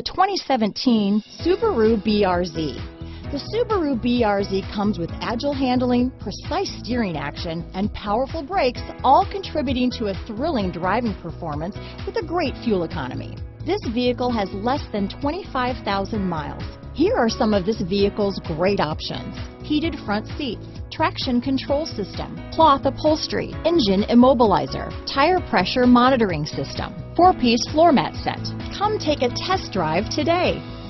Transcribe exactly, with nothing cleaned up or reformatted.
twenty seventeen Subaru B R Z. The Subaru B R Z comes with agile handling, precise steering action, and powerful brakes, all contributing to a thrilling driving performance with a great fuel economy. This vehicle has less than twenty-five thousand miles. Here are some of this vehicle's great options: heated front seats, traction control system, cloth upholstery, engine immobilizer, tire pressure monitoring system, four-piece floor mat set. Come take a test drive today.